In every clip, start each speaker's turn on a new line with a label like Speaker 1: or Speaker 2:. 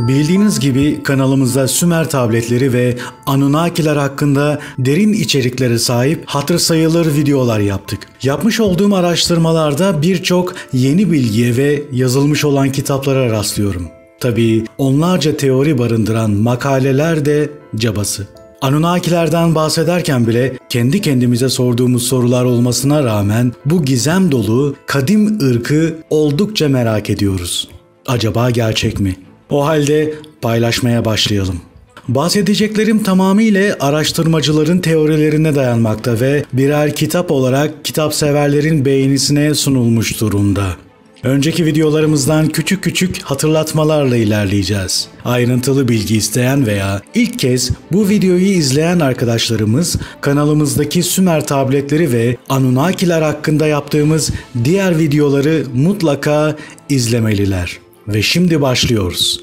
Speaker 1: Bildiğiniz gibi kanalımızda Sümer tabletleri ve Anunnakiler hakkında derin içeriklere sahip hatır sayılır videolar yaptık. Yapmış olduğum araştırmalarda birçok yeni bilgiye ve yazılmış olan kitaplara rastlıyorum. Tabii onlarca teori barındıran makaleler de cabası. Anunnakilerden bahsederken bile kendi kendimize sorduğumuz sorular olmasına rağmen bu gizem dolu kadim ırkı oldukça merak ediyoruz. Acaba gerçek mi? O halde paylaşmaya başlayalım. Bahsedeceklerim tamamıyla araştırmacıların teorilerine dayanmakta ve birer kitap olarak kitapseverlerin beğenisine sunulmuş durumda. Önceki videolarımızdan küçük küçük hatırlatmalarla ilerleyeceğiz. Ayrıntılı bilgi isteyen veya ilk kez bu videoyu izleyen arkadaşlarımız kanalımızdaki Sümer tabletleri ve Anunnakiler hakkında yaptığımız diğer videoları mutlaka izlemeliler. Ve şimdi başlıyoruz.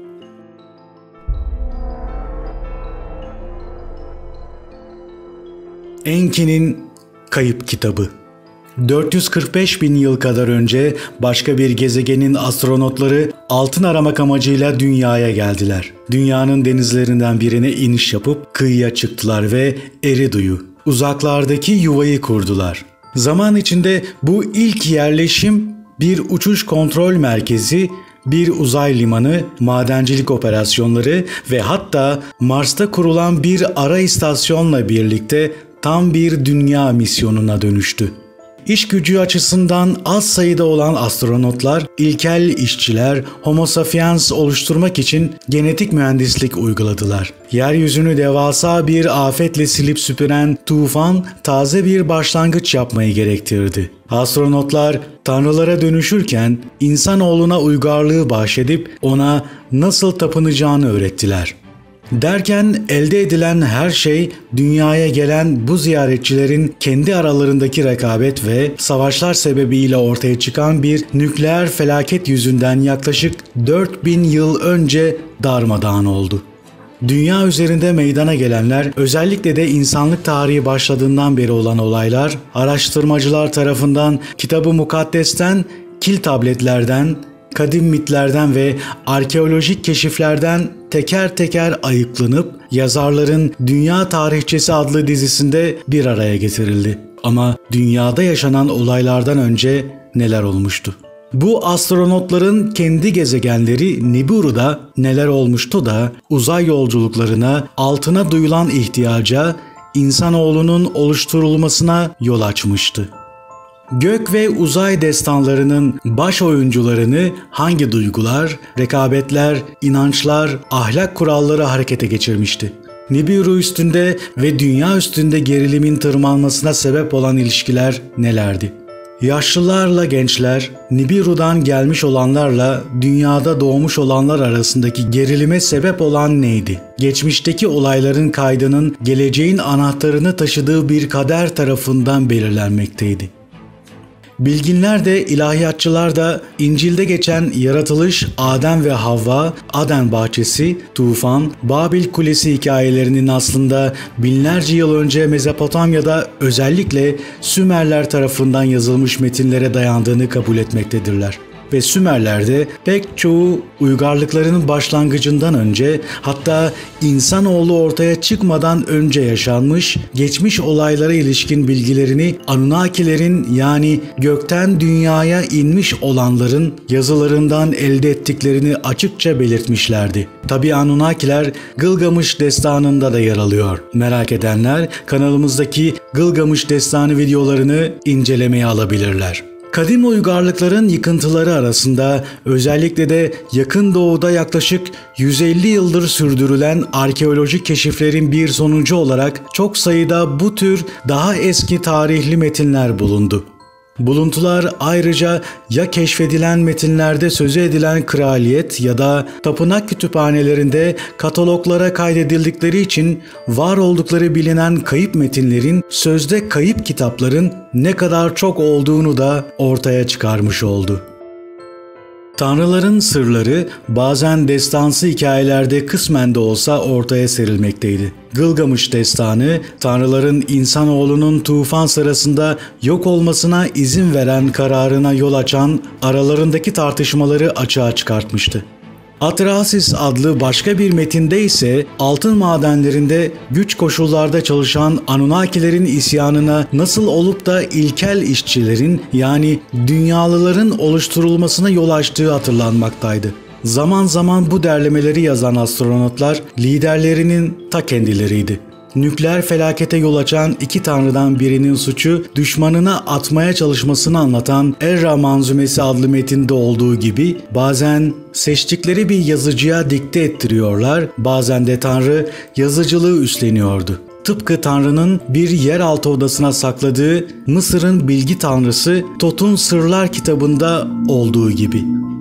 Speaker 1: Enki'nin Kayıp Kitabı. 445 bin yıl kadar önce başka bir gezegenin astronotları altın aramak amacıyla dünyaya geldiler. Dünyanın denizlerinden birine iniş yapıp kıyıya çıktılar ve Eridu'yu, uzaklardaki yuvayı kurdular. Zaman içinde bu ilk yerleşim bir uçuş kontrol merkezi, bir uzay limanı, madencilik operasyonları ve hatta Mars'ta kurulan bir ara istasyonla birlikte tam bir dünya misyonuna dönüştü. İş gücü açısından az sayıda olan astronotlar, ilkel işçiler, Homo sapiens oluşturmak için genetik mühendislik uyguladılar. Yeryüzünü devasa bir afetle silip süpüren tufan, taze bir başlangıç yapmayı gerektirdi. Astronotlar tanrılara dönüşürken insanoğluna uygarlığı bahşedip ona nasıl tapınacağını öğrettiler. Derken elde edilen her şey dünyaya gelen bu ziyaretçilerin kendi aralarındaki rekabet ve savaşlar sebebiyle ortaya çıkan bir nükleer felaket yüzünden yaklaşık 4000 yıl önce darmadağın oldu. Dünya üzerinde meydana gelenler, özellikle de insanlık tarihi başladığından beri olan olaylar, araştırmacılar tarafından Kitab-ı Mukaddes'ten, kil tabletlerden, kadim mitlerden ve arkeolojik keşiflerden teker teker ayıklanıp yazarların Dünya Tarihçesi adlı dizisinde bir araya getirildi. Ama dünyada yaşanan olaylardan önce neler olmuştu? Bu astronotların kendi gezegenleri Nibiru'da neler olmuştu da uzay yolculuklarına, altına duyulan ihtiyaca, insanoğlunun oluşturulmasına yol açmıştı. Gök ve uzay destanlarının baş oyuncularını hangi duygular, rekabetler, inançlar, ahlak kuralları harekete geçirmişti? Nibiru üstünde ve dünya üstünde gerilimin tırmanmasına sebep olan ilişkiler nelerdi? Yaşlılarla gençler, Nibiru'dan gelmiş olanlarla dünyada doğmuş olanlar arasındaki gerilime sebep olan neydi? Geçmişteki olayların kaydının geleceğin anahtarını taşıdığı bir kader tarafından belirlenmekteydi. Bilginler de ilahiyatçılar da İncil'de geçen yaratılış, Adem ve Havva, Aden bahçesi, tufan, Babil Kulesi hikayelerinin aslında binlerce yıl önce Mezopotamya'da özellikle Sümerler tarafından yazılmış metinlere dayandığını kabul etmektedirler. Ve Sümerler'de pek çoğu uygarlıkların başlangıcından önce, hatta insanoğlu ortaya çıkmadan önce yaşanmış, geçmiş olaylara ilişkin bilgilerini Anunnakilerin, yani gökten dünyaya inmiş olanların yazılarından elde ettiklerini açıkça belirtmişlerdi. Tabi Anunnakiler Gılgamış Destanı'nda da yer alıyor. Merak edenler kanalımızdaki Gılgamış Destanı videolarını incelemeye alabilirler. Kadim uygarlıkların yıkıntıları arasında özellikle de Yakın Doğu'da yaklaşık 150 yıldır sürdürülen arkeolojik keşiflerin bir sonucu olarak çok sayıda bu tür daha eski tarihli metinler bulundu. Buluntular ayrıca ya keşfedilen metinlerde sözü edilen kraliyet ya da tapınak kütüphanelerinde kataloglara kaydedildikleri için var oldukları bilinen kayıp metinlerin, sözde kayıp kitapların ne kadar çok olduğunu da ortaya çıkarmış oldu. Tanrıların sırları bazen destansı hikayelerde kısmen de olsa ortaya serilmekteydi. Gılgamış destanı, tanrıların insanoğlunun tufan sırasında yok olmasına izin veren kararına yol açan aralarındaki tartışmaları açığa çıkartmıştı. Atrahasis adlı başka bir metinde ise altın madenlerinde güç koşullarda çalışan Anunnakilerin isyanına nasıl olup da ilkel işçilerin yani dünyalıların oluşturulmasına yol açtığı hatırlanmaktaydı. Zaman zaman bu derlemeleri yazan astronotlar liderlerinin ta kendileriydi. Nükleer felakete yol açan iki tanrıdan birinin suçu düşmanına atmaya çalışmasını anlatan Erra Manzumesi adlı metinde olduğu gibi bazen seçtikleri bir yazıcıya dikte ettiriyorlar, bazen de tanrı yazıcılığı üstleniyordu. Tıpkı Tanrı'nın bir yeraltı odasına sakladığı Mısır'ın bilgi tanrısı Tot'un Sırlar kitabında olduğu gibi.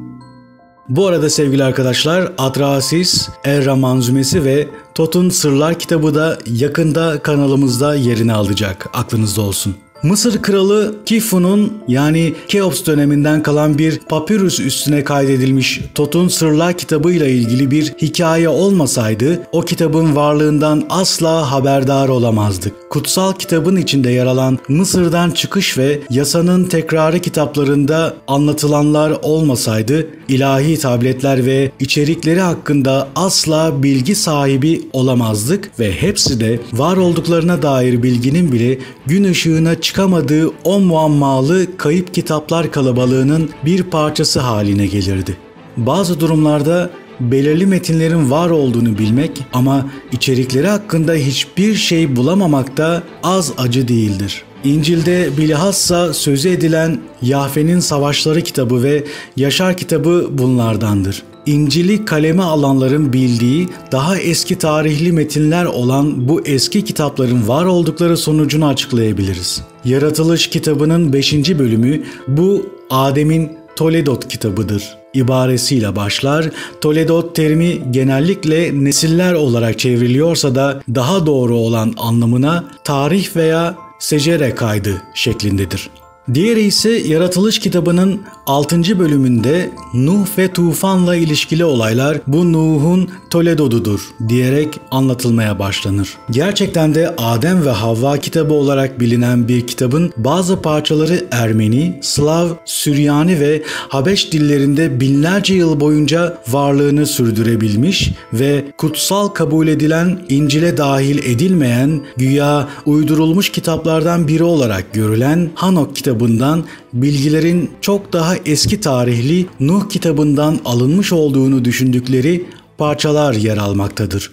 Speaker 1: Bu arada sevgili arkadaşlar, Atrahasis, Erra Manzumesi ve Tot'un Sırlar kitabı da yakında kanalımızda yerini alacak. Aklınızda olsun. Mısır kralı Kifu'nun yani Keops döneminden kalan bir papyrus üstüne kaydedilmiş Tot'un Sırlar kitabı ile ilgili bir hikaye olmasaydı o kitabın varlığından asla haberdar olamazdık. Kutsal kitabın içinde yer alan Mısır'dan çıkış ve yasanın tekrarı kitaplarında anlatılanlar olmasaydı ilahi tabletler ve içerikleri hakkında asla bilgi sahibi olamazdık ve hepsi de var olduklarına dair bilginin bile gün ışığına çıkamadığı o muammalı kayıp kitaplar kalabalığının bir parçası haline gelirdi. Bazı durumlarda belirli metinlerin var olduğunu bilmek ama içerikleri hakkında hiçbir şey bulamamak da az acı değildir. İncil'de bilhassa sözü edilen Yahve'nin Savaşları kitabı ve Yaşar kitabı bunlardandır. İncil'i kaleme alanların bildiği daha eski tarihli metinler olan bu eski kitapların var oldukları sonucunu açıklayabiliriz. Yaratılış kitabının 5. bölümü bu Adem'in Toledot kitabıdır ibaresiyle başlar. Toledot terimi genellikle nesiller olarak çevriliyorsa da daha doğru olan anlamına tarih veya secere kaydı şeklindedir. Diğeri ise Yaratılış kitabının 6. bölümünde Nuh ve tufanla ilişkili olaylar bu Nuh'un Toledot'udur diyerek anlatılmaya başlanır. Gerçekten de Adem ve Havva kitabı olarak bilinen bir kitabın bazı parçaları Ermeni, Slav, Süryani ve Habeş dillerinde binlerce yıl boyunca varlığını sürdürebilmiş ve kutsal kabul edilen İncil'e dahil edilmeyen güya uydurulmuş kitaplardan biri olarak görülen Hanok kitabından bilgilerin çok daha eski tarihli Nuh kitabından alınmış olduğunu düşündükleri parçalar yer almaktadır.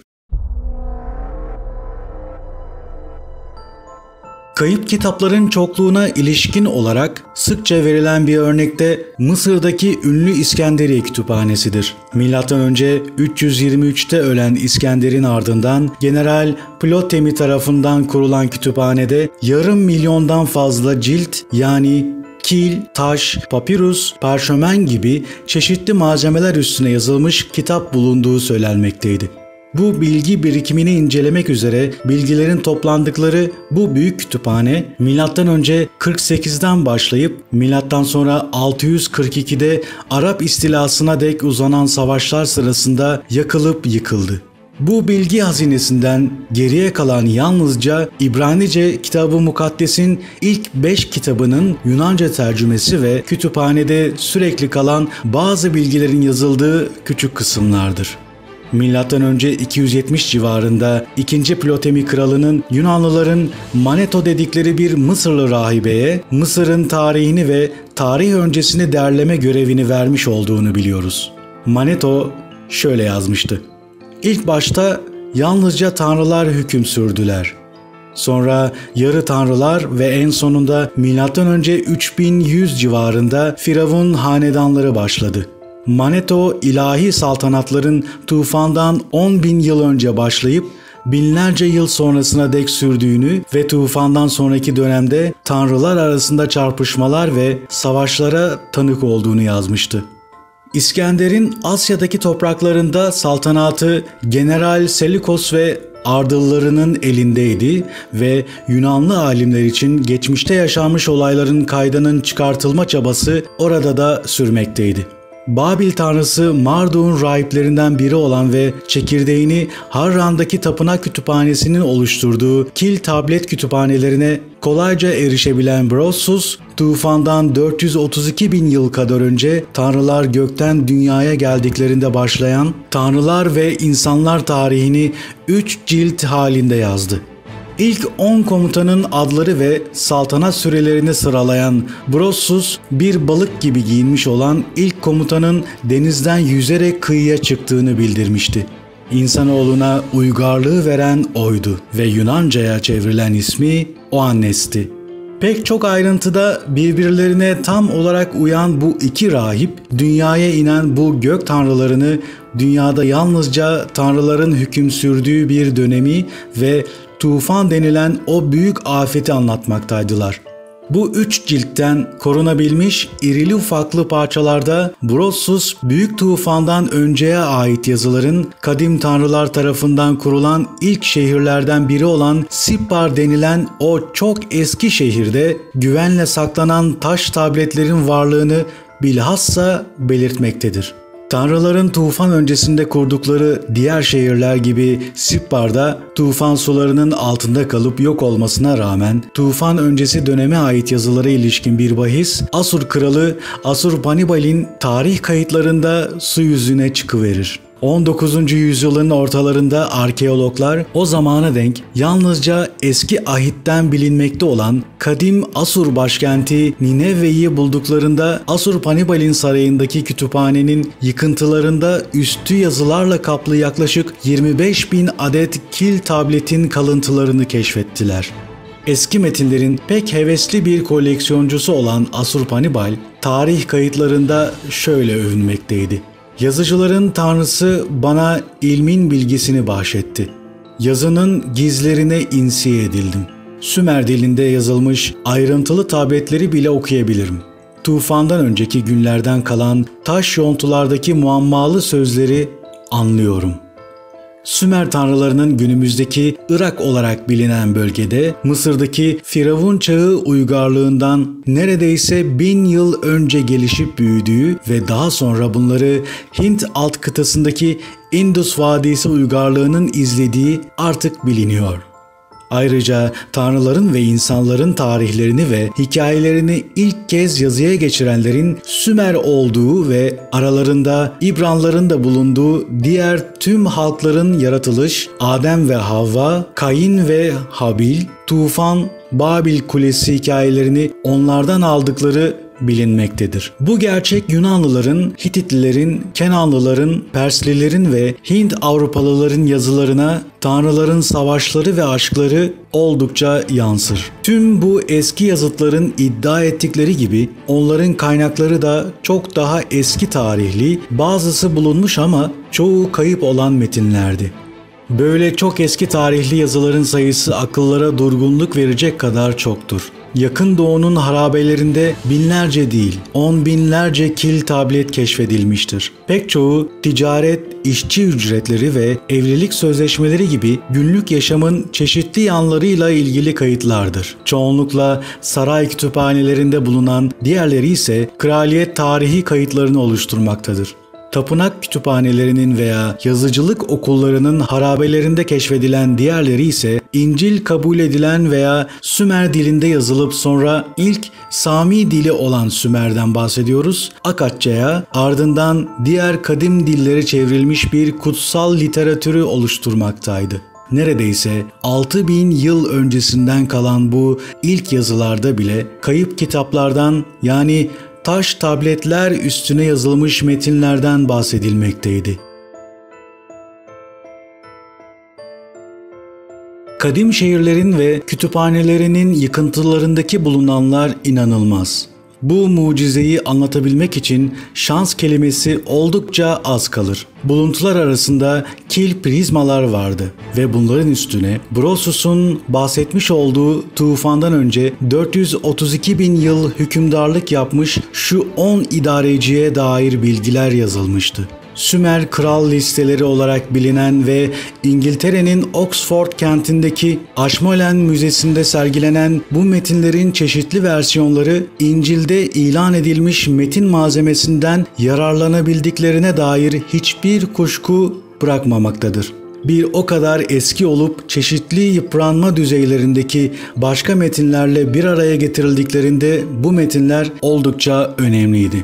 Speaker 1: Kayıp kitapların çokluğuna ilişkin olarak sıkça verilen bir örnekte Mısır'daki ünlü İskenderiye Kütüphanesi'dir. M.Ö. 323'te ölen İskender'in ardından General Ptolemy tarafından kurulan kütüphanede yarım milyondan fazla cilt yani kil, taş, papirus, parşömen gibi çeşitli malzemeler üstüne yazılmış kitap bulunduğu söylenmekteydi. Bu bilgi birikimini incelemek üzere bilgilerin toplandıkları bu büyük kütüphane M.Ö. 48'den başlayıp M.Ö. 642'de Arap istilasına dek uzanan savaşlar sırasında yakılıp yıkıldı. Bu bilgi hazinesinden geriye kalan yalnızca İbranice Kitab-ı Mukaddes'in ilk 5 kitabının Yunanca tercümesi ve kütüphanede sürekli kalan bazı bilgilerin yazıldığı küçük kısımlardır. M.Ö. 270 civarında 2. Ptolemy kralının Yunanlıların Maneto dedikleri bir Mısırlı rahibeye Mısır'ın tarihini ve tarih öncesini derleme görevini vermiş olduğunu biliyoruz. Maneto şöyle yazmıştı: İlk başta yalnızca tanrılar hüküm sürdüler. Sonra yarı tanrılar ve en sonunda M.Ö. 3100 civarında Firavun hanedanları başladı. Maneto ilahi saltanatların tufandan 10.000 yıl önce başlayıp binlerce yıl sonrasına dek sürdüğünü ve tufandan sonraki dönemde tanrılar arasında çarpışmalar ve savaşlara tanık olduğunu yazmıştı. İskender'in Asya'daki topraklarında saltanatı General Selikos ve ardıllarının elindeydi ve Yunanlı alimler için geçmişte yaşanmış olayların kaydının çıkartılma çabası orada da sürmekteydi. Babil tanrısı Marduk'un rahiplerinden biri olan ve çekirdeğini Harran'daki tapınak kütüphanesinin oluşturduğu Kil tablet kütüphanelerine kolayca erişebilen Brossus, tufandan 432 bin yıl kadar önce tanrılar gökten dünyaya geldiklerinde başlayan tanrılar ve insanlar tarihini 3 cilt halinde yazdı. İlk 10 komutanın adları ve saltanat sürelerini sıralayan Brossus, bir balık gibi giyinmiş olan ilk komutanın denizden yüzerek kıyıya çıktığını bildirmişti. İnsanoğluna uygarlığı veren oydu ve Yunanca'ya çevrilen ismi Oannes'ti. Pek çok ayrıntıda birbirlerine tam olarak uyan bu iki rahip, dünyaya inen bu gök tanrılarını dünyada yalnızca tanrıların hüküm sürdüğü bir dönemi ve tufan denilen o büyük afeti anlatmaktaydılar. Bu 3 ciltten korunabilmiş irili ufaklı parçalarda Brossus, büyük tufandan önceye ait yazıların kadim tanrılar tarafından kurulan ilk şehirlerden biri olan Sippar denilen o çok eski şehirde güvenle saklanan taş tabletlerin varlığını bilhassa belirtmektedir. Tanrıların tufan öncesinde kurdukları diğer şehirler gibi Sippar'da tufan sularının altında kalıp yok olmasına rağmen tufan öncesi döneme ait yazılara ilişkin bir bahis Asur kralı Assurbanipal'in tarih kayıtlarında su yüzüne çıkıverir. 19. yüzyılın ortalarında arkeologlar o zamana denk yalnızca eski ahitten bilinmekte olan kadim Asur başkenti Nineve'yi bulduklarında Assurbanipal'in sarayındaki kütüphanenin yıkıntılarında üstü yazılarla kaplı yaklaşık 25 bin adet kil tabletin kalıntılarını keşfettiler. Eski metinlerin pek hevesli bir koleksiyoncusu olan Assurbanipal, tarih kayıtlarında şöyle övünmekteydi. Yazıcıların tanrısı bana ilmin bilgisini bahşetti. Yazının gizlerine insiye edildim. Sümer dilinde yazılmış ayrıntılı tabletleri bile okuyabilirim. Tufandan önceki günlerden kalan taş yontulardaki muammalı sözleri anlıyorum. Sümer tanrılarının günümüzdeki Irak olarak bilinen bölgede Mısır'daki Firavun çağı uygarlığından neredeyse 1000 yıl önce gelişip büyüdüğü ve daha sonra bunları Hint alt kıtasındaki Indus Vadisi uygarlığının izlediği artık biliniyor. Ayrıca tanrıların ve insanların tarihlerini ve hikayelerini ilk kez yazıya geçirenlerin Sümer olduğu ve aralarında İbranların da bulunduğu diğer tüm halkların yaratılış, Adem ve Havva, Kayin ve Habil, Tufan, Babil Kulesi hikayelerini onlardan aldıkları bilinmektedir. Bu gerçek Yunanlıların, Hititlilerin, Kenanlıların, Perslilerin ve Hint Avrupalıların yazılarına tanrıların savaşları ve aşkları oldukça yansır. Tüm bu eski yazıtların iddia ettikleri gibi onların kaynakları da çok daha eski tarihli, bazısı bulunmuş ama çoğu kayıp olan metinlerdi. Böyle çok eski tarihli yazıların sayısı akıllara durgunluk verecek kadar çoktur. Yakın Doğu'nun harabelerinde binlerce değil, 10 binlerce kil tablet keşfedilmiştir. Pek çoğu ticaret, işçi ücretleri ve evlilik sözleşmeleri gibi günlük yaşamın çeşitli yanlarıyla ilgili kayıtlardır. Çoğunlukla saray kütüphanelerinde bulunan, diğerleri ise kraliyet tarihi kayıtlarını oluşturmaktadır. Tapınak kütüphanelerinin veya yazıcılık okullarının harabelerinde keşfedilen diğerleri ise İncil kabul edilen veya Sümer dilinde yazılıp sonra ilk Sami dili olan Sümer'den bahsediyoruz. Akkadça'ya, ardından diğer kadim dillere çevrilmiş bir kutsal literatürü oluşturmaktaydı. Neredeyse 6000 yıl öncesinden kalan bu ilk yazılarda bile kayıp kitaplardan, yani taş tabletler üstüne yazılmış metinlerden bahsedilmekteydi. Kadim şehirlerin ve kütüphanelerinin yıkıntılarındaki bulunanlar inanılmaz. Bu mucizeyi anlatabilmek için şans kelimesi oldukça az kalır. Buluntular arasında kil prizmalar vardı ve bunların üstüne Brossus'un bahsetmiş olduğu tufandan önce 432 bin yıl hükümdarlık yapmış şu 10 idareciye dair bilgiler yazılmıştı. Sümer kral listeleri olarak bilinen ve İngiltere'nin Oxford kentindeki Ashmolean Müzesi'nde sergilenen bu metinlerin çeşitli versiyonları İncil'de ilan edilmiş metin malzemesinden yararlanabildiklerine dair hiçbir kuşku bırakmamaktadır. Bir o kadar eski olup çeşitli yıpranma düzeylerindeki başka metinlerle bir araya getirildiklerinde bu metinler oldukça önemliydi.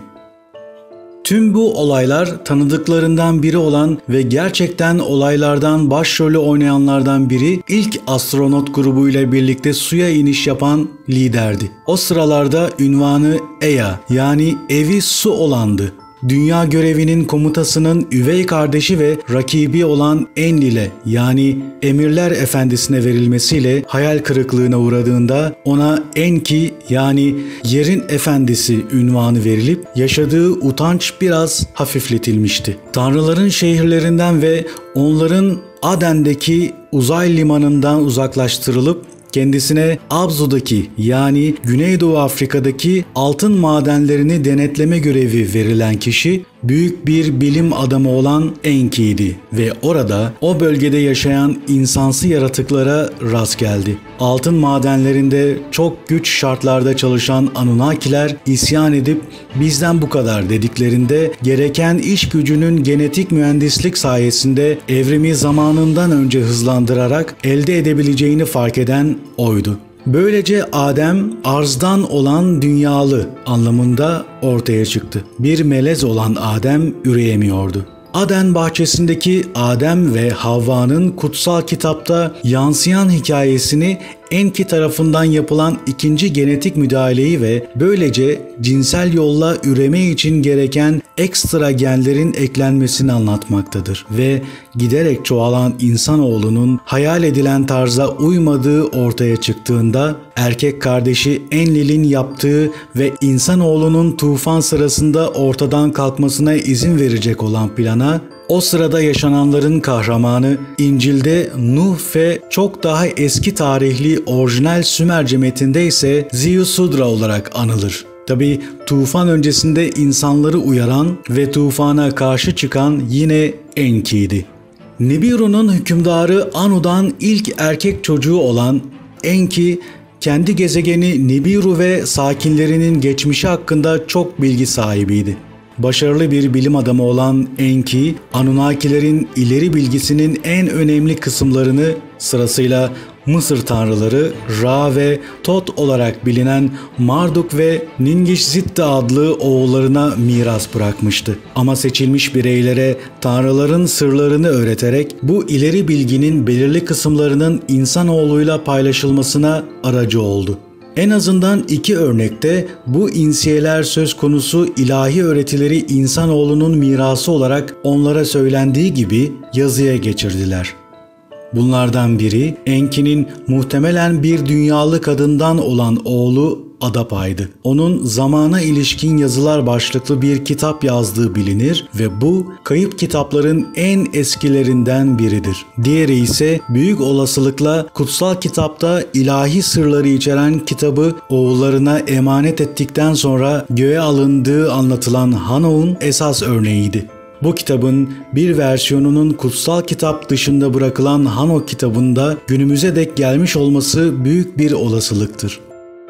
Speaker 1: Tüm bu olaylar tanıdıklarından biri olan ve gerçekten olaylardan başrolü oynayanlardan biri ilk astronot grubuyla birlikte suya iniş yapan liderdi. O sıralarda ünvanı Ea yani evi su olandı. Dünya görevinin komutasının üvey kardeşi ve rakibi olan Enlil'e yani Emirler Efendisi'ne verilmesiyle hayal kırıklığına uğradığında ona Enki yani Yerin Efendisi ünvanı verilip yaşadığı utanç biraz hafifletilmişti. Tanrıların şehirlerinden ve onların Aden'deki uzay limanından uzaklaştırılıp kendisine Abzu'daki yani Güneydoğu Afrika'daki altın madenlerini denetleme görevi verilen kişi büyük bir bilim adamı olan Enki'ydi ve orada o bölgede yaşayan insansı yaratıklara rast geldi. Altın madenlerinde çok güç şartlarda çalışan Anunnakiler isyan edip bizden bu kadar dediklerinde gereken iş gücünün genetik mühendislik sayesinde evrimi zamanından önce hızlandırarak elde edebileceğini fark eden oydu. Böylece Adem arzdan olan dünyalı anlamında ortaya çıktı. Bir melez olan Adem üreyemiyordu. Aden bahçesindeki Adem ve Havva'nın kutsal kitapta yansıyan hikayesini Enki tarafından yapılan ikinci genetik müdahaleyi ve böylece cinsel yolla üreme için gereken ekstra genlerin eklenmesini anlatmaktadır ve giderek çoğalan insanoğlunun hayal edilen tarza uymadığı ortaya çıktığında erkek kardeşi Enlil'in yaptığı ve insanoğlunun tufan sırasında ortadan kalkmasına izin verecek olan plana o sırada yaşananların kahramanı İncil'de Nuh ve çok daha eski tarihli orijinal Sümerce metinde ise Ziusudra olarak anılır. Tabi tufan öncesinde insanları uyaran ve tufana karşı çıkan yine Enki'ydi. Nibiru'nun hükümdarı Anu'dan ilk erkek çocuğu olan Enki, kendi gezegeni Nibiru ve sakinlerinin geçmişi hakkında çok bilgi sahibiydi. Başarılı bir bilim adamı olan Enki, Anunnakilerin ileri bilgisinin en önemli kısımlarını sırasıyla Mısır tanrıları Ra ve Tot olarak bilinen Marduk ve Ningishzitta adlı oğullarına miras bırakmıştı. Ama seçilmiş bireylere tanrıların sırlarını öğreterek bu ileri bilginin belirli kısımlarının insanoğluyla paylaşılmasına aracı oldu. En azından iki örnekte bu insiyeler söz konusu ilahi öğretileri insanoğlunun mirası olarak onlara söylendiği gibi yazıya geçirdiler. Bunlardan biri Enki'nin muhtemelen bir dünyalı kadından olan oğlu Adapa'ydı. Onun zamana ilişkin yazılar başlıklı bir kitap yazdığı bilinir ve bu kayıp kitapların en eskilerinden biridir. Diğeri ise büyük olasılıkla kutsal kitapta ilahi sırları içeren kitabı oğullarına emanet ettikten sonra göğe alındığı anlatılan Hano'nun esas örneğiydi. Bu kitabın bir versiyonunun kutsal kitap dışında bırakılan Hano kitabında günümüze dek gelmiş olması büyük bir olasılıktır.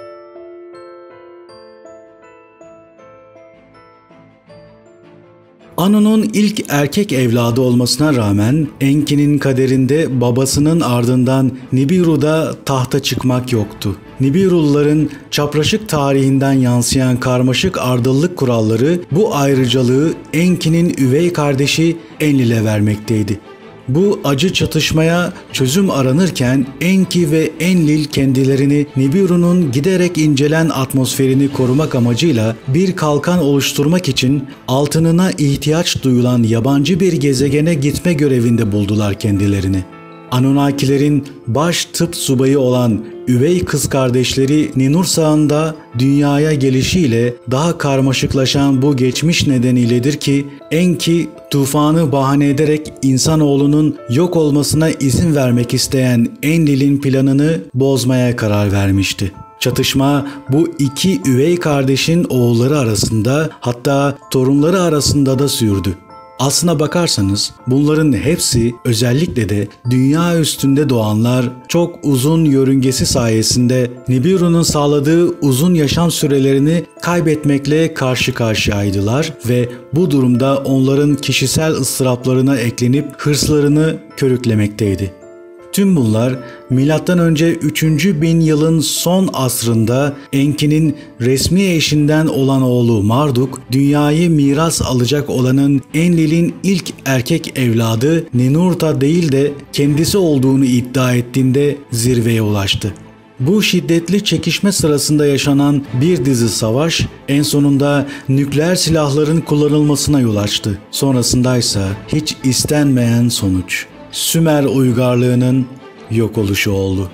Speaker 1: Anu'nun ilk erkek evladı olmasına rağmen Enki'nin kaderinde babasının ardından Nibiru'da tahta çıkmak yoktu. Nibiruluların çapraşık tarihinden yansıyan karmaşık ardıllık kuralları bu ayrıcalığı Enki'nin üvey kardeşi Enlil'e vermekteydi. Bu acı çatışmaya çözüm aranırken Enki ve Enlil kendilerini Nibiru'nun giderek incelen atmosferini korumak amacıyla bir kalkan oluşturmak için altınına ihtiyaç duyulan yabancı bir gezegene gitme görevinde buldular kendilerini. Anunnakilerin baş tıp subayı olan üvey kız kardeşleri Ninursa'nın da dünyaya gelişiyle daha karmaşıklaşan bu geçmiş nedeniyledir ki Enki tufanı bahane ederek insanoğlunun yok olmasına izin vermek isteyen Enlil'in planını bozmaya karar vermişti. Çatışma bu iki üvey kardeşin oğulları arasında hatta torunları arasında da sürdü. Aslına bakarsanız bunların hepsi, özellikle de dünya üstünde doğanlar, çok uzun yörüngesi sayesinde Nibiru'nun sağladığı uzun yaşam sürelerini kaybetmekle karşı karşıyaydılar ve bu durumda onların kişisel ıstıraplarına eklenip hırslarını körüklemekteydi. Tüm bunlar M.Ö. 3. bin yılın son asrında Enki'nin resmi eşinden olan oğlu Marduk, dünyayı miras alacak olanın Enlil'in ilk erkek evladı Ninurta değil de kendisi olduğunu iddia ettiğinde zirveye ulaştı. Bu şiddetli çekişme sırasında yaşanan bir dizi savaş en sonunda nükleer silahların kullanılmasına yol açtı. Sonrasındaysa hiç istenmeyen sonuç. Sümer uygarlığının yok oluşu oldu.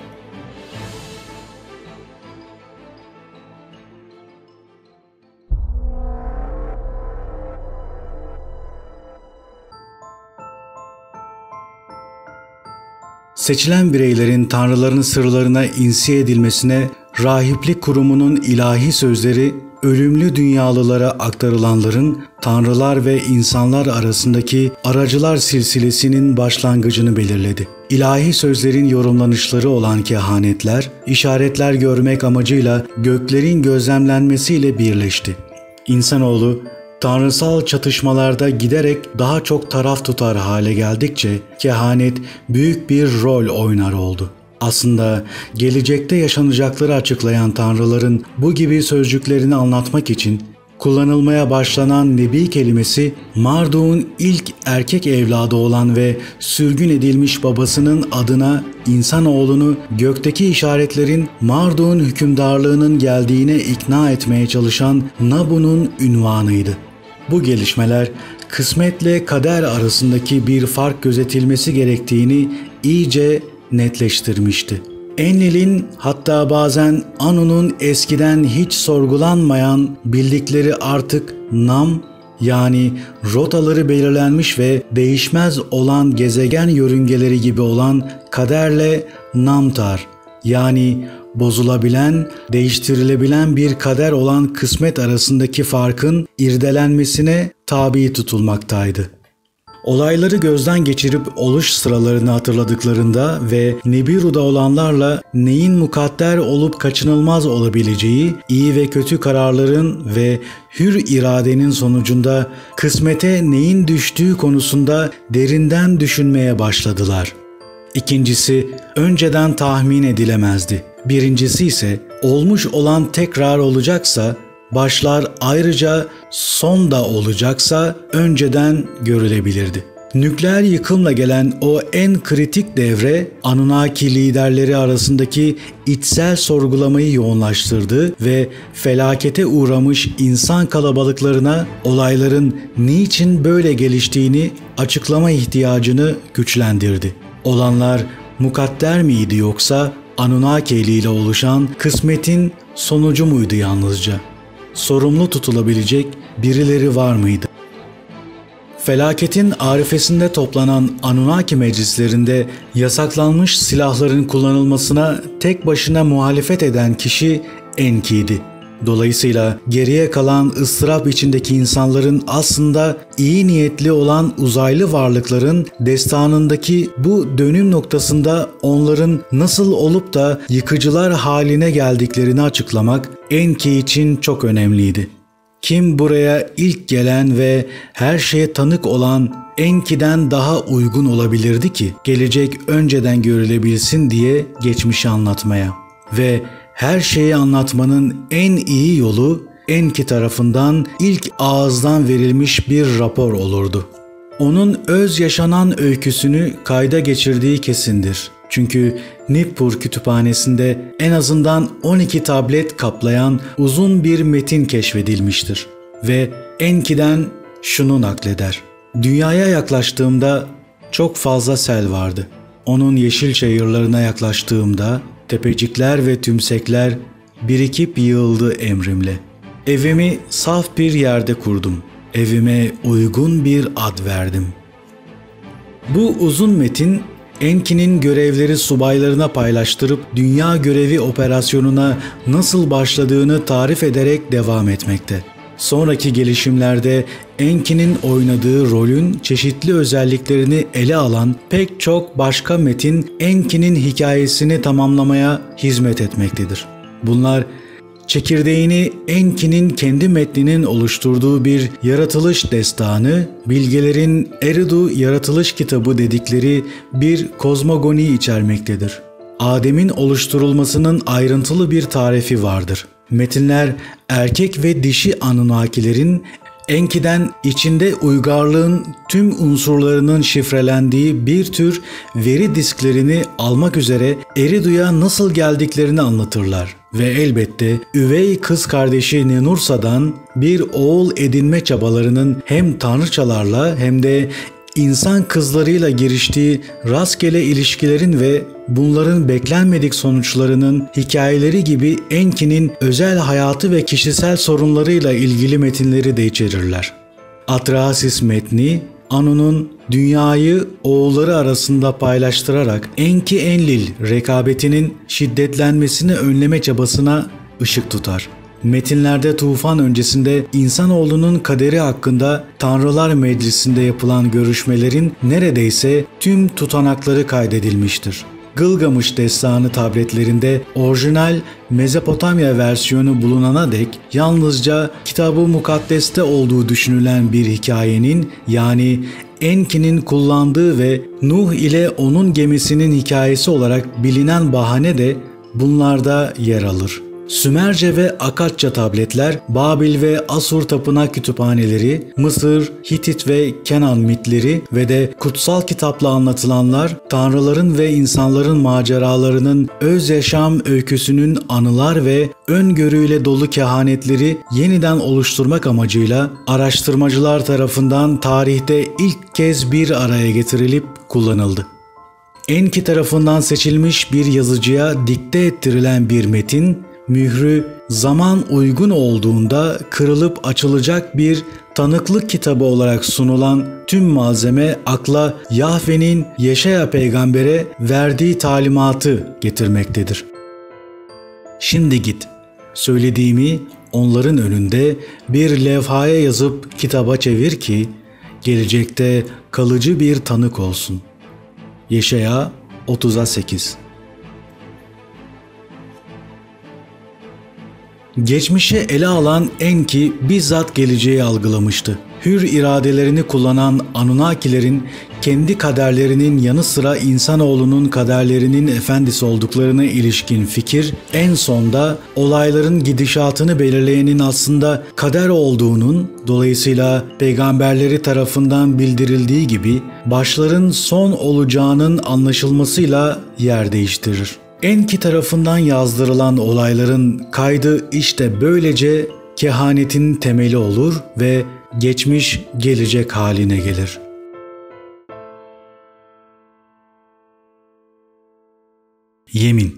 Speaker 1: Seçilen bireylerin tanrıların sırlarına insiye edilmesine rahiplik kurumunun ilahi sözleri ölümlü dünyalılara aktarılanların tanrılar ve insanlar arasındaki aracılar silsilesinin başlangıcını belirledi. İlahi sözlerin yorumlanışları olan kehanetler, işaretler görmek amacıyla göklerin gözlemlenmesiyle birleşti. İnsanoğlu, tanrısal çatışmalarda giderek daha çok taraf tutar hale geldikçe kehanet büyük bir rol oynar oldu. Aslında gelecekte yaşanacakları açıklayan tanrıların bu gibi sözcüklerini anlatmak için kullanılmaya başlanan nebi kelimesi Marduk'un ilk erkek evladı olan ve sürgün edilmiş babasının adına insanoğlunu gökteki işaretlerin Marduk'un hükümdarlığının geldiğine ikna etmeye çalışan Nabu'nun ünvanıydı. Bu gelişmeler kısmetle kader arasındaki bir fark gözetilmesi gerektiğini iyice netleştirmişti. Enlil'in, hatta bazen Anu'nun eskiden hiç sorgulanmayan bildikleri artık Nam, yani rotaları belirlenmiş ve değişmez olan gezegen yörüngeleri gibi olan kaderle Namtar, yani bozulabilen, değiştirilebilen bir kader olan kısmet arasındaki farkın irdelenmesine tabi tutulmaktaydı. Olayları gözden geçirip oluş sıralarını hatırladıklarında ve Nibiru'da olanlarla neyin mukadder olup kaçınılmaz olabileceği, iyi ve kötü kararların ve hür iradenin sonucunda kısmete neyin düştüğü konusunda derinden düşünmeye başladılar. İkincisi önceden tahmin edilemezdi. Birincisi ise olmuş olan tekrar olacaksa, başlar ayrıca son da olacaksa önceden görülebilirdi. Nükleer yıkımla gelen o en kritik devre Anunnaki liderleri arasındaki içsel sorgulamayı yoğunlaştırdı ve felakete uğramış insan kalabalıklarına olayların niçin böyle geliştiğini açıklama ihtiyacını güçlendirdi. Olanlar mukadder miydi yoksa Anunnaki ile oluşan kısmetin sonucu muydu yalnızca? Sorumlu tutulabilecek birileri var mıydı? Felaketin arifesinde toplanan Anunnaki meclislerinde yasaklanmış silahların kullanılmasına tek başına muhalefet eden kişi Enki'ydi. Dolayısıyla geriye kalan ıstırap içindeki insanların aslında iyi niyetli olan uzaylı varlıkların destanındaki bu dönüm noktasında onların nasıl olup da yıkıcılar haline geldiklerini açıklamak Enki için çok önemliydi. Kim buraya ilk gelen ve her şeye tanık olan Enki'den daha uygun olabilirdi ki gelecek önceden görülebilsin diye geçmişi anlatmaya ve her şeyi anlatmanın en iyi yolu Enki tarafından ilk ağızdan verilmiş bir rapor olurdu. Onun öz yaşanan öyküsünü kayda geçirdiği kesindir. Çünkü Nippur kütüphanesinde en azından 12 tablet kaplayan uzun bir metin keşfedilmiştir. Ve Enki'den şunu nakleder. Dünyaya yaklaştığımda çok fazla sel vardı. Onun yeşil çayırlarına yaklaştığımda tepecikler ve tümsekler birikip yığıldı emrimle. Evimi saf bir yerde kurdum. Evime uygun bir ad verdim. Bu uzun metin Enki'nin görevleri subaylarına paylaştırıp dünya görevi operasyonuna nasıl başladığını tarif ederek devam etmekte. Sonraki gelişimlerde Enki'nin oynadığı rolün çeşitli özelliklerini ele alan pek çok başka metin Enki'nin hikayesini tamamlamaya hizmet etmektedir. Bunlar çekirdeğini Enki'nin kendi metninin oluşturduğu bir yaratılış destanı, bilgelerin Eridu yaratılış kitabı dedikleri bir kozmogoni içermektedir. Adem'in oluşturulmasının ayrıntılı bir tarifi vardır. Metinler erkek ve dişi Anunnakilerin Enki'den içinde uygarlığın tüm unsurlarının şifrelendiği bir tür veri disklerini almak üzere Eridu'ya nasıl geldiklerini anlatırlar. Ve elbette üvey kız kardeşi Nenursa'dan bir oğul edinme çabalarının hem tanrıçalarla hem de İnsan kızlarıyla giriştiği rastgele ilişkilerin ve bunların beklenmedik sonuçlarının hikayeleri gibi Enki'nin özel hayatı ve kişisel sorunlarıyla ilgili metinleri de içerirler. Atrahasis metni, Anu'nun dünyayı oğulları arasında paylaştırarak Enki-Enlil rekabetinin şiddetlenmesini önleme çabasına ışık tutar. Metinlerde tufan öncesinde insanoğlunun kaderi hakkında Tanrılar Meclisi'nde yapılan görüşmelerin neredeyse tüm tutanakları kaydedilmiştir. Gılgamış Destanı tabletlerinde orijinal Mezopotamya versiyonu bulunana dek yalnızca Kitab-ı Mukaddes'te olduğu düşünülen bir hikayenin, yani Enki'nin kullandığı ve Nuh ile onun gemisinin hikayesi olarak bilinen bahane de bunlarda yer alır. Sümerce ve Akatça tabletler, Babil ve Asur tapınak kütüphaneleri, Mısır, Hitit ve Kenan mitleri ve de kutsal kitapla anlatılanlar, tanrıların ve insanların maceralarının öz yaşam öyküsünün anılar ve öngörüyle dolu kehanetleri yeniden oluşturmak amacıyla araştırmacılar tarafından tarihte ilk kez bir araya getirilip kullanıldı. Enki tarafından seçilmiş bir yazıcıya dikte ettirilen bir metin, mührü zaman uygun olduğunda kırılıp açılacak bir tanıklık kitabı olarak sunulan tüm malzeme akla Yahve'nin Yeşaya peygambere verdiği talimatı getirmektedir. Şimdi git, söylediğimi onların önünde bir levhaya yazıp kitaba çevir ki gelecekte kalıcı bir tanık olsun. Yeşaya 30-8. Geçmişi ele alan Enki bizzat geleceği algılamıştı. Hür iradelerini kullanan Anunnakilerin kendi kaderlerinin yanı sıra insanoğlunun kaderlerinin efendisi olduklarına ilişkin fikir, en sonda olayların gidişatını belirleyenin aslında kader olduğunun, dolayısıyla peygamberleri tarafından bildirildiği gibi başların son olacağının anlaşılmasıyla yer değiştirir. Enki tarafından yazdırılan olayların kaydı işte böylece kehanetin temeli olur ve geçmiş gelecek haline gelir. Yemin.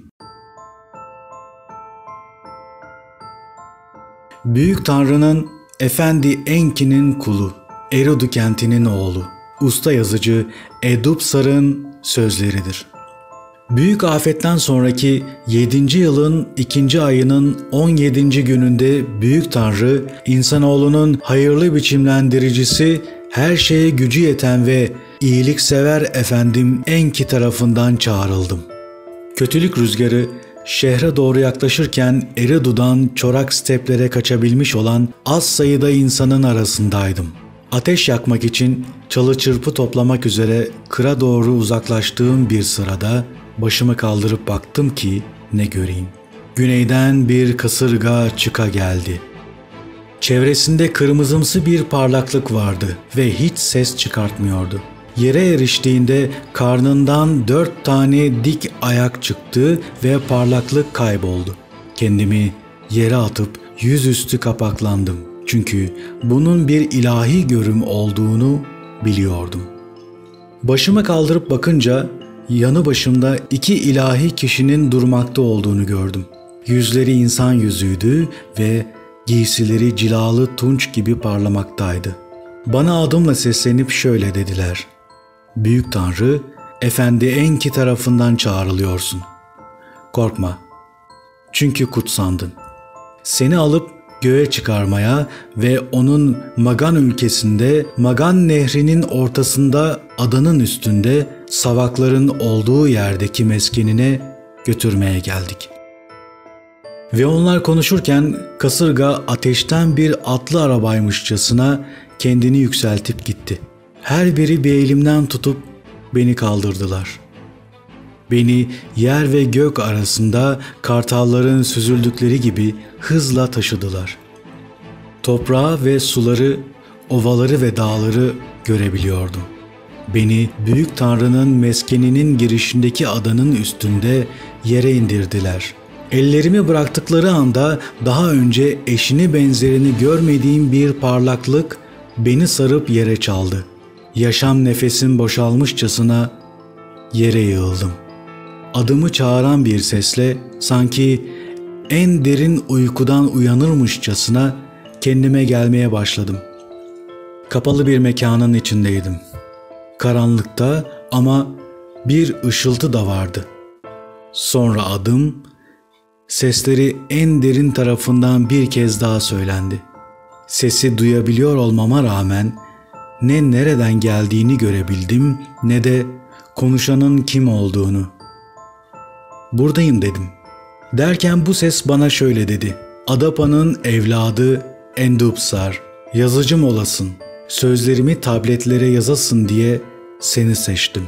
Speaker 1: Büyük Tanrı'nın Efendi Enki'nin kulu, Eridu kentinin oğlu, usta yazıcı Edupsar'ın sözleridir. Büyük afetten sonraki 7. yılın 2. ayının 17. gününde Büyük Tanrı, insanoğlunun hayırlı biçimlendiricisi, her şeye gücü yeten ve iyiliksever efendim Enki tarafından çağrıldım. Kötülük rüzgarı şehre doğru yaklaşırken Eridu'dan çorak steplere kaçabilmiş olan az sayıda insanın arasındaydım. Ateş yakmak için çalı çırpı toplamak üzere kıra doğru uzaklaştığım bir sırada başımı kaldırıp baktım ki ne göreyim. Güneyden bir kasırga çıka geldi. Çevresinde kırmızımsı bir parlaklık vardı ve hiç ses çıkartmıyordu. Yere eriştiğinde karnından 4 tane dik ayak çıktı ve parlaklık kayboldu. Kendimi yere atıp yüzüstü kapaklandım. Çünkü bunun bir ilahi görüm olduğunu biliyordum. Başımı kaldırıp bakınca yanı başımda 2 ilahi kişinin durmakta olduğunu gördüm. Yüzleri insan yüzüydü ve giysileri cilalı tunç gibi parlamaktaydı. Bana adımla seslenip şöyle dediler: Büyük Tanrı, Efendi Enki tarafından çağrılıyorsun. Korkma, çünkü kutsandın. Seni alıp göğe çıkarmaya ve onun Magan ülkesinde Magan Nehri'nin ortasında adanın üstünde savakların olduğu yerdeki meskenine götürmeye geldik. Ve onlar konuşurken kasırga ateşten bir atlı arabaymışçasına kendini yükseltip gitti. Her biri bir elimden tutup beni kaldırdılar. Beni yer ve gök arasında kartalların süzüldükleri gibi hızla taşıdılar. Toprağı ve suları, ovaları ve dağları görebiliyordum. Beni Büyük Tanrı'nın meskeninin girişindeki adanın üstünde yere indirdiler. Ellerimi bıraktıkları anda daha önce eşini benzerini görmediğim bir parlaklık beni sarıp yere çaldı. Yaşam nefesim boşalmışçasına yere yığıldım. Adımı çağıran bir sesle sanki en derin uykudan uyanırmışçasına kendime gelmeye başladım. Kapalı bir mekanın içindeydim. Karanlıkta ama bir ışıltı da vardı. Sonra adım, sesleri en derin tarafından bir kez daha söylendi. Sesi duyabiliyor olmama rağmen ne nereden geldiğini görebildim ne de konuşanın kim olduğunu. Buradayım dedim. Derken bu ses bana şöyle dedi. Adapa'nın evladı Endupsar, yazıcım olasın. Sözlerimi tabletlere yazasın diye seni seçtim.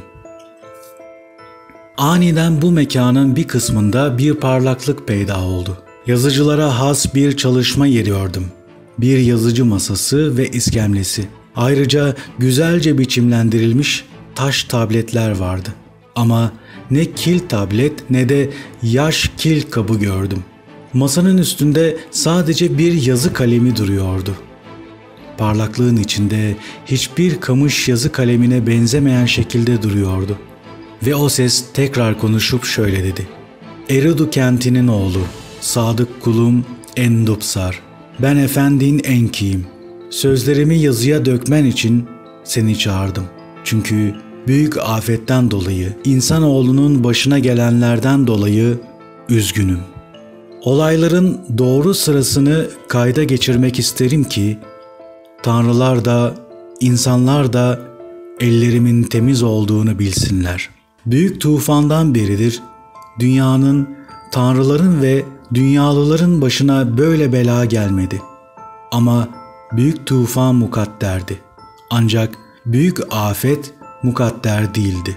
Speaker 1: Aniden bu mekanın bir kısmında bir parlaklık peyda oldu. Yazıcılara has bir çalışma yeri gördüm. Bir yazıcı masası ve iskemlesi. Ayrıca güzelce biçimlendirilmiş taş tabletler vardı. Ama ne kil tablet ne de yaş kil kabı gördüm. Masanın üstünde sadece bir yazı kalemi duruyordu. Parlaklığın içinde hiçbir kamış yazı kalemine benzemeyen şekilde duruyordu. Ve o ses tekrar konuşup şöyle dedi. Eridu kentinin oğlu, sadık kulum Endupsar. Ben efendin Enki'yim. Sözlerimi yazıya dökmen için seni çağırdım. Çünkü büyük afetten dolayı, insanoğlunun başına gelenlerden dolayı üzgünüm. Olayların doğru sırasını kayda geçirmek isterim ki, tanrılar da, insanlar da ellerimin temiz olduğunu bilsinler. Büyük tufandan beridir dünyanın, tanrıların ve dünyalıların başına böyle bela gelmedi. Ama büyük tufan mukadderdi. Ancak büyük afet mukadder değildi.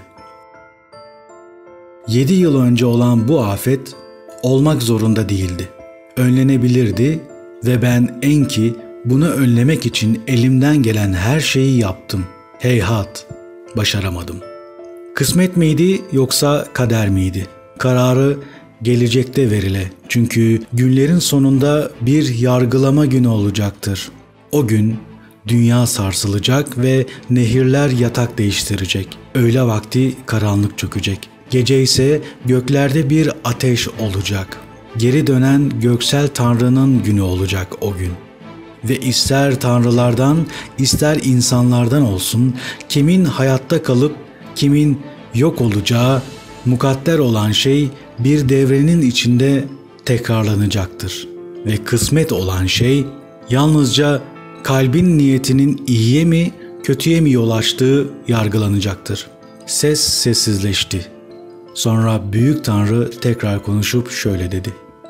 Speaker 1: 7 yıl önce olan bu afet olmak zorunda değildi. Önlenebilirdi ve ben Enki bunu önlemek için elimden gelen her şeyi yaptım. Heyhat, başaramadım. Kısmet miydi yoksa kader miydi? Kararı gelecekte verile. Çünkü günlerin sonunda bir yargılama günü olacaktır. O gün dünya sarsılacak ve nehirler yatak değiştirecek. Öğle vakti karanlık çökecek. Gece ise göklerde bir ateş olacak. Geri dönen göksel Tanrı'nın günü olacak o gün. Ve ister tanrılardan, ister insanlardan olsun, kimin hayatta kalıp kimin yok olacağı, mukadder olan şey bir devrenin içinde tekrarlanacaktır. Ve kısmet olan şey yalnızca kalbin niyetinin iyiye mi, kötüye mi yol açtığı yargılanacaktır. Ses sessizleşti. Sonra Büyük Tanrı tekrar konuşup şöyle dedi.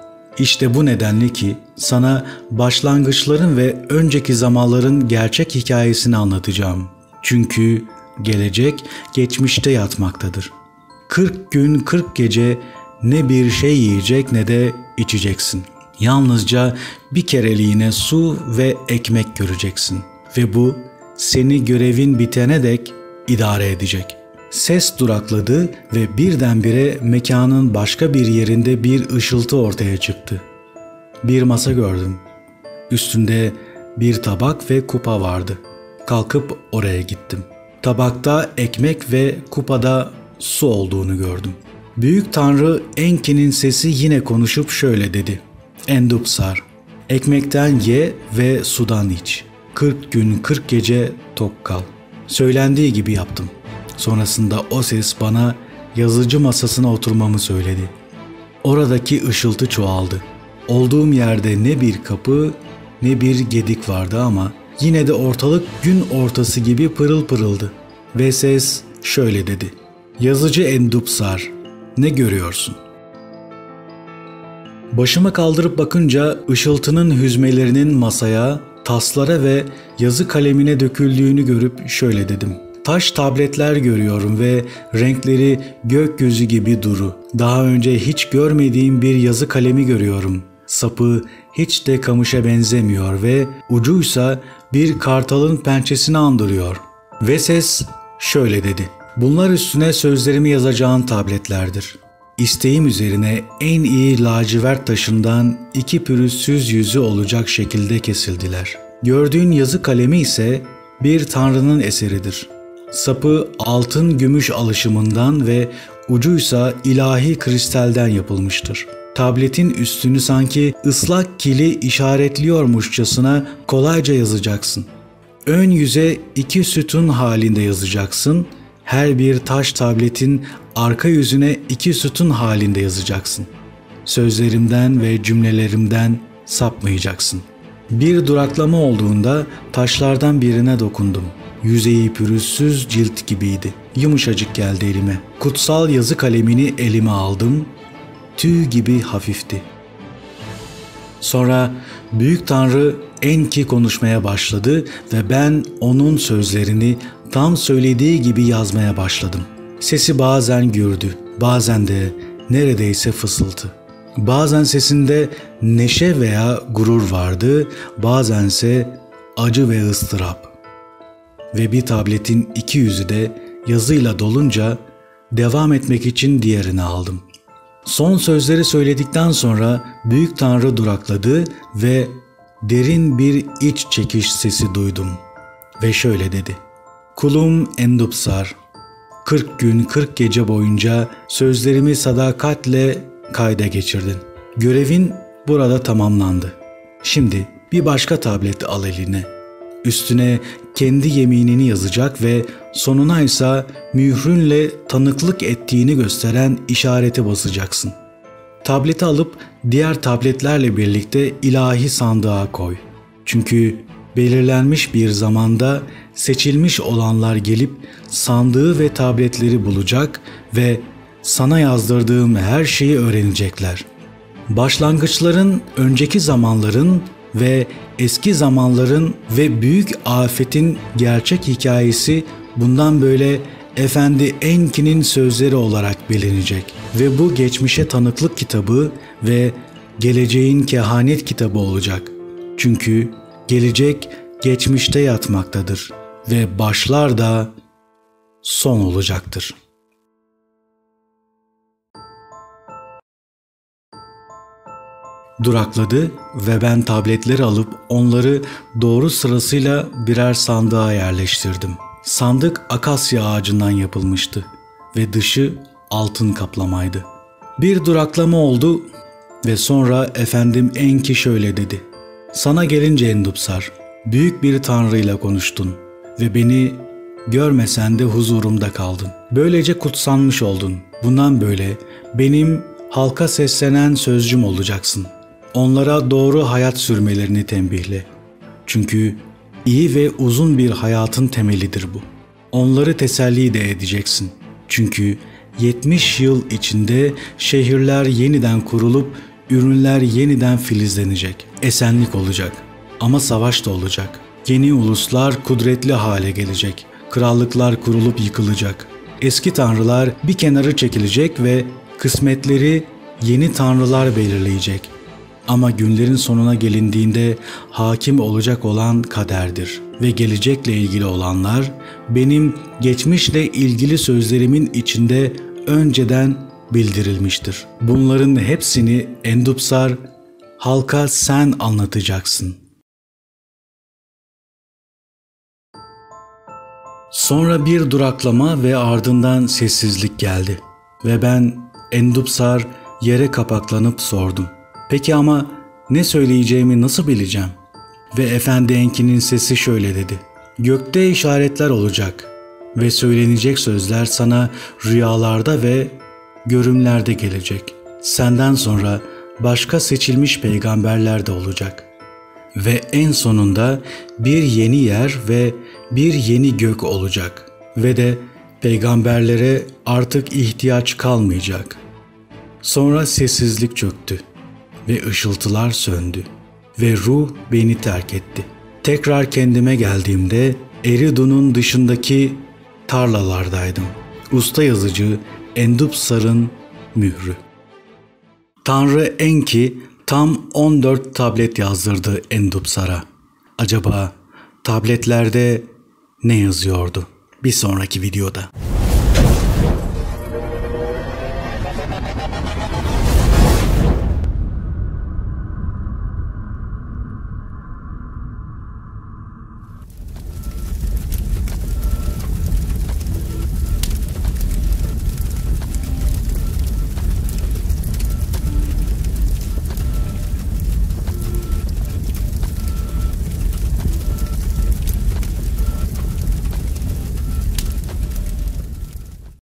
Speaker 1: İşte bu nedenle ki sana başlangıçların ve önceki zamanların gerçek hikayesini anlatacağım. Çünkü gelecek geçmişte yatmaktadır. 40 gün 40 gece ne bir şey yiyecek ne de içeceksin. Yalnızca bir kereliğine su ve ekmek göreceksin. Ve bu seni görevin bitene dek idare edecek. Ses durakladı ve birdenbire mekanın başka bir yerinde bir ışıltı ortaya çıktı. Bir masa gördüm. Üstünde bir tabak ve kupa vardı. Kalkıp oraya gittim. Tabakta ekmek ve kupada su olduğunu gördüm. Büyük Tanrı Enki'nin sesi yine konuşup şöyle dedi. Endupsar, ekmekten ye ve sudan iç. 40 gün 40 gece tok kal. Söylendiği gibi yaptım. Sonrasında o ses bana yazıcı masasına oturmamı söyledi. Oradaki ışıltı çoğaldı. Olduğum yerde ne bir kapı ne bir gedik vardı ama yine de ortalık gün ortası gibi pırıl pırıldı. Ve ses şöyle dedi: "Yazıcı Endupsar, ne görüyorsun?" Başımı kaldırıp bakınca ışıltının hüzmelerinin masaya, taslara ve yazı kalemine döküldüğünü görüp şöyle dedim: "Taş tabletler görüyorum ve renkleri gökyüzü gibi duru. Daha önce hiç görmediğim bir yazı kalemi görüyorum. Sapı hiç de kamışa benzemiyor ve ucuysa bir kartalın pençesini andırıyor." Ve ses şöyle dedi: "Bunlar üstüne sözlerimi yazacağın tabletlerdir. İsteğim üzerine en iyi lacivert taşından 2 pürüzsüz yüzü olacak şekilde kesildiler. Gördüğün yazı kalemi ise bir tanrının eseridir. Sapı altın gümüş alışımından ve ucuysa ilahi kristalden yapılmıştır. Tabletin üstünü sanki ıslak kili işaretliyormuşçasına kolayca yazacaksın. Ön yüze 2 sütun halinde yazacaksın. Her bir taş tabletin arka yüzüne 2 sütun halinde yazacaksın. Sözlerimden ve cümlelerimden sapmayacaksın." Bir duraklama olduğunda taşlardan birine dokundum. Yüzeyi pürüzsüz cilt gibiydi. Yumuşacık geldi elime. Kutsal yazı kalemini elime aldım. Tüy gibi hafifti. Sonra Büyük Tanrı Enki konuşmaya başladı ve ben onun sözlerini tam söylediği gibi yazmaya başladım. Sesi bazen gürdü, bazen de neredeyse fısıltı. Bazen sesinde neşe veya gurur vardı, bazense acı ve ıstırap. Ve bir tabletin 2 yüzü de yazıyla dolunca devam etmek için diğerini aldım. Son sözleri söyledikten sonra Büyük Tanrı durakladı ve derin bir iç çekiş sesi duydum. Ve şöyle dedi: "Kulum Endupsar, 40 gün 40 gece boyunca sözlerimi sadakatle kayda geçirdin. Görevin burada tamamlandı. Şimdi bir başka tablet al eline. Üstüne kendi yeminini yazacak ve sonuna ise mührünle tanıklık ettiğini gösteren işareti basacaksın. Tableti alıp diğer tabletlerle birlikte ilahi sandığa koy. Çünkü belirlenmiş bir zamanda seçilmiş olanlar gelip sandığı ve tabletleri bulacak ve sana yazdırdığım her şeyi öğrenecekler. Başlangıçların, önceki zamanların ve eski zamanların ve büyük afetin gerçek hikayesi bundan böyle Efendi Enki'nin sözleri olarak bilinecek ve bu geçmişe tanıklık kitabı ve geleceğin kehanet kitabı olacak. Çünkü gelecek geçmişte yatmaktadır ve başlar da son olacaktır." Durakladı ve ben tabletleri alıp onları doğru sırasıyla birer sandığa yerleştirdim. Sandık akasya ağacından yapılmıştı ve dışı altın kaplamaydı. Bir duraklama oldu ve sonra Efendim Enki şöyle dedi: "Sana gelince Endupsar, büyük bir tanrıyla konuştun ve beni görmesen de huzurumda kaldın. Böylece kutsanmış oldun. Bundan böyle benim halka seslenen sözcüm olacaksın. Onlara doğru hayat sürmelerini tembihle. Çünkü iyi ve uzun bir hayatın temelidir bu. Onları teselli de edeceksin. Çünkü 70 yıl içinde şehirler yeniden kurulup ürünler yeniden filizlenecek. Esenlik olacak ama savaş da olacak. Yeni uluslar kudretli hale gelecek. Krallıklar kurulup yıkılacak. Eski tanrılar bir kenara çekilecek ve kısmetleri yeni tanrılar belirleyecek. Ama günlerin sonuna gelindiğinde hakim olacak olan kaderdir ve gelecekle ilgili olanlar benim geçmişle ilgili sözlerimin içinde önceden bildirilmiştir. Bunların hepsini Endupsar halka sen anlatacaksın." Sonra bir duraklama ve ardından sessizlik geldi ve ben Endupsar yere kapaklanıp sordum: "Peki ama ne söyleyeceğimi nasıl bileceğim?" Ve Efendi Enki'nin sesi şöyle dedi: "Gökte işaretler olacak ve söylenecek sözler sana rüyalarda ve görümlerde gelecek. Senden sonra başka seçilmiş peygamberler de olacak ve en sonunda bir yeni yer ve bir yeni gök olacak ve de peygamberlere artık ihtiyaç kalmayacak. Sonra sessizlik çöktü ve ışıltılar söndü ve ruh beni terk etti. Tekrar kendime geldiğimde Eridu'nun dışındaki tarlalardaydım. Usta yazıcı Endupsar'ın mührü. Tanrı Enki tam 14 tablet yazdırdı Endupsar'a. Acaba tabletlerde ne yazıyordu? Bir sonraki videoda.